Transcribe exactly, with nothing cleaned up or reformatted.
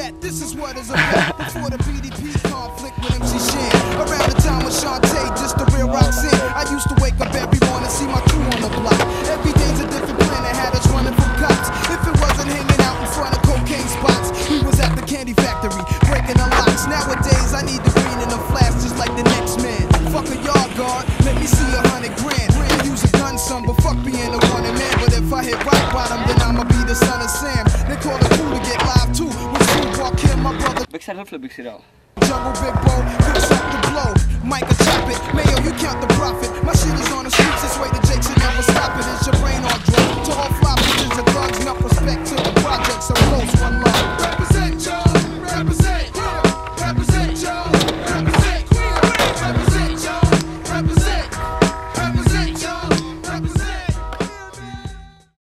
that, this is what is about. Before the B D P conflict with M C Shan, around the time of Shantae, just the real Roxanne. I used to wake up every morning, see my crew on the block. Every day's a different planet, had us running from cops. If it wasn't hanging out in front of cocaine spots, we was at the candy factory, breaking the locks. Nowadays, I need the green in the flash, just like the next man. Fuck a yard guard, let me see a hundred grand. I use a gun, son, but fuck being a wanted man. But if I hit rock bottom, then I'ma be the son of Sam. They call it cool to get live too. With Snoop Walk in, my brother. Backside of flip, backside out. Jungle Big Bro, fix up the blow.